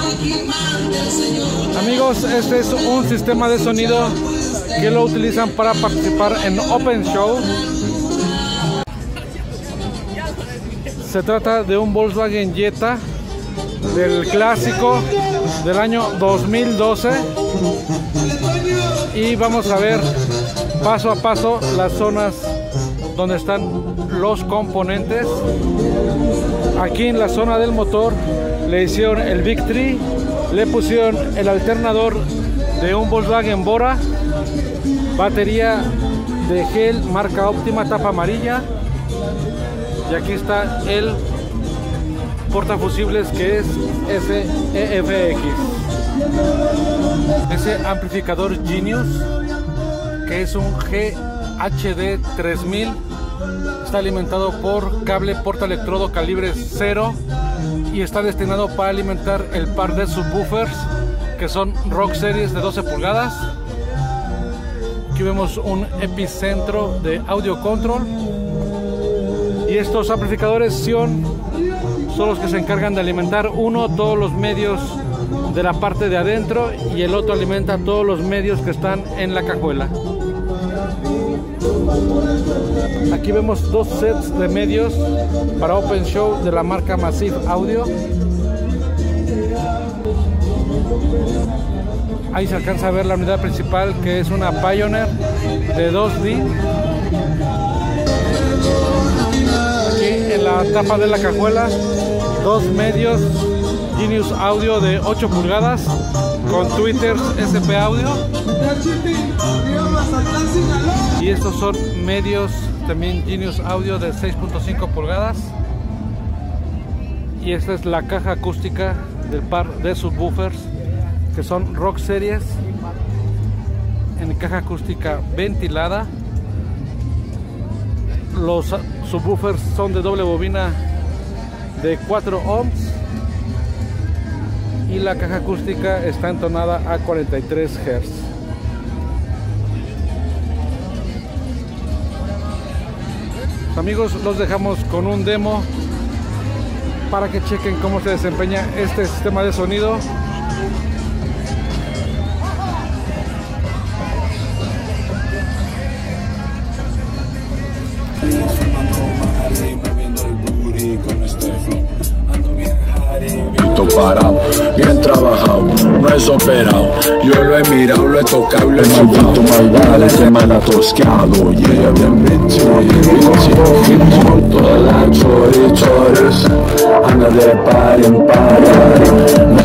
Amigos, este es un sistema de sonido que lo utilizan para participar en Open Show. Se trata de un Volkswagen Jetta del clásico del año 2012 y vamos a ver paso a paso las zonas donde están los componentes. Aquí en la zona del motor le hicieron el Big Tree, le pusieron el alternador de un Volkswagen Bora, batería de gel marca Óptima, tapa amarilla, y aquí está el portafusibles que es SEFX. Ese amplificador Genius, que es un GHD 3000, está alimentado por cable portaelectrodo calibre 0 y está destinado para alimentar el par de subwoofers que son Rock Series de 12 pulgadas. Aquí vemos un epicentro de audio control y estos amplificadores son los que se encargan de alimentar todos los medios de la parte de adentro y el otro alimenta todos los medios que están en la cajuela. Aquí vemos dos sets de medios para Open Show de la marca Massive Audio. Ahí se alcanza a ver la unidad principal, que es una Pioneer de 2D. Aquí en la tapa de la cajuela, dos medios Genius Audio de 8 pulgadas con tweeters SP Audio. Y estos son medios también Genius Audio de 6.5 pulgadas. Y esta es la caja acústica del par de subwoofers que son Rock Series en caja acústica ventilada. Los subwoofers son de doble bobina de 4 ohms y la caja acústica está entonada a 43 Hz. Amigos, los dejamos con un demo para que chequen cómo se desempeña este sistema de sonido. Parado, bien trabajado, no es operado. Yo lo he mirado, lo he tocado, lo he chupado. Vale, semana tosqueado, y ella bien bichi, toda la chori choris, anda de par en par.